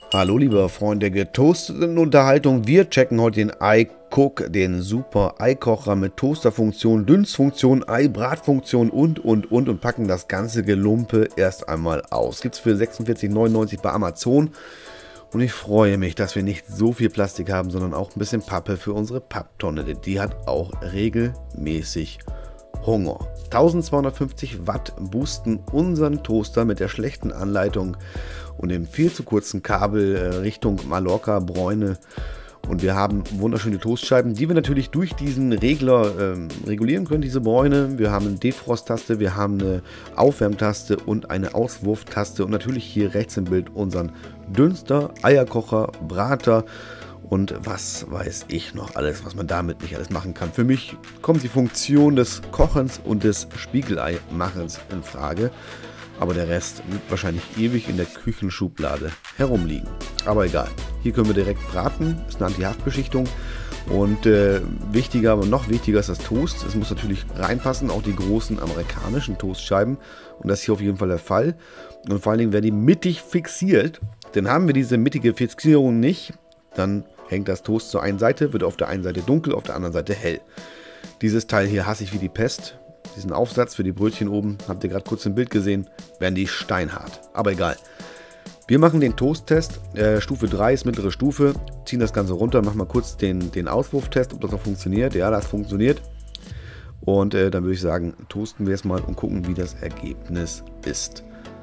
Hallo liebe Freunde der getoasteten Unterhaltung, wir checken heute den iCook, den super Eikocher mit Toasterfunktion, Dünstfunktion, Ei-Bratfunktion und packen das ganze Gelumpe erst einmal aus. Gibt's für 46,99 bei Amazon und ich freue mich, dass wir nicht so viel Plastik haben, sondern auch ein bisschen Pappe für unsere Papptonne, denn die hat auch regelmäßig Hunger. 1250 Watt boosten unseren Toaster mit der schlechten Anleitung und dem viel zu kurzen Kabel Richtung Mallorca, Bräune. Und wir haben wunderschöne Toastscheiben, die wir natürlich durch diesen Regler regulieren können, diese Bräune. Wir haben eine Defrost-Taste, wir haben eine Aufwärmtaste und eine Auswurftaste. Und natürlich hier rechts im Bild unseren Dünster, Eierkocher, Brater. Und was weiß ich noch alles, was man damit nicht alles machen kann. Für mich kommt die Funktion des Kochens und des Spiegelei-Machens in Frage. Aber der Rest wird wahrscheinlich ewig in der Küchenschublade herumliegen. Aber egal. Hier können wir direkt braten. Das ist eine Anti-Haftbeschichtung. Und wichtiger, aber noch wichtiger ist das Toast. Es muss natürlich reinpassen, auch die großen amerikanischen Toastscheiben. Und das ist hier auf jeden Fall der Fall. Und vor allen Dingen werden die mittig fixiert. Denn haben wir diese mittige Fixierung nicht, dann hängt das Toast zur einen Seite, wird auf der einen Seite dunkel, auf der anderen Seite hell. Dieses Teil hier hasse ich wie die Pest. Diesen Aufsatz für die Brötchen oben, habt ihr gerade kurz im Bild gesehen, werden die steinhart. Aber egal. Wir machen den Toast-Test. Stufe 3 ist mittlere Stufe. Ziehen das Ganze runter, machen mal kurz den Auswurftest, ob das noch funktioniert. Ja, das funktioniert. Und dann würde ich sagen, toasten wir es mal und gucken, wie das Ergebnis ist.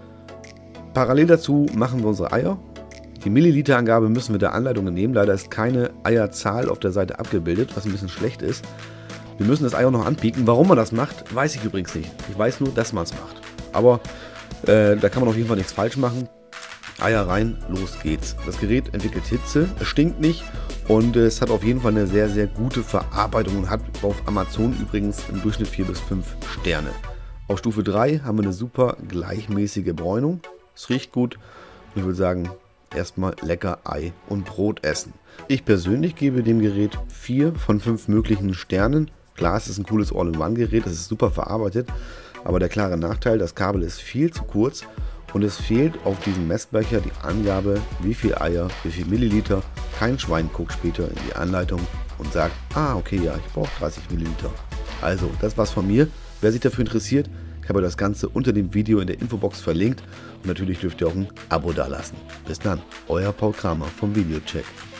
Parallel dazu machen wir unsere Eier. Die Milliliterangabe müssen wir der Anleitung nehmen. Leider ist keine Eierzahl auf der Seite abgebildet, was ein bisschen schlecht ist. Wir müssen das Ei auch noch anpieken. Warum man das macht, weiß ich übrigens nicht. Ich weiß nur, dass man es macht. Aber da kann man auf jeden Fall nichts falsch machen. Eier rein, los geht's. Das Gerät entwickelt Hitze, es stinkt nicht und es hat auf jeden Fall eine sehr, sehr gute Verarbeitung und hat auf Amazon übrigens im Durchschnitt 4 bis 5 Sterne. Auf Stufe 3 haben wir eine super gleichmäßige Bräunung. Es riecht gut. Ich würde sagen, erstmal lecker Ei und Brot essen. Ich persönlich gebe dem Gerät 4 von 5 möglichen Sternen. Klar, es ist ein cooles All-in-One-Gerät, es ist super verarbeitet, aber der klare Nachteil, das Kabel ist viel zu kurz und es fehlt auf diesem Messbecher die Angabe, wie viel Eier, wie viel Milliliter. Kein Schwein guckt später in die Anleitung und sagt, okay, ja, ich brauche 30 Milliliter. Also, das war's von mir. Wer sich dafür interessiert, ich habe das Ganze unter dem Video in der Infobox verlinkt und natürlich dürft ihr auch ein Abo dalassen. Bis dann, euer Paul Kramer vom Videocheck.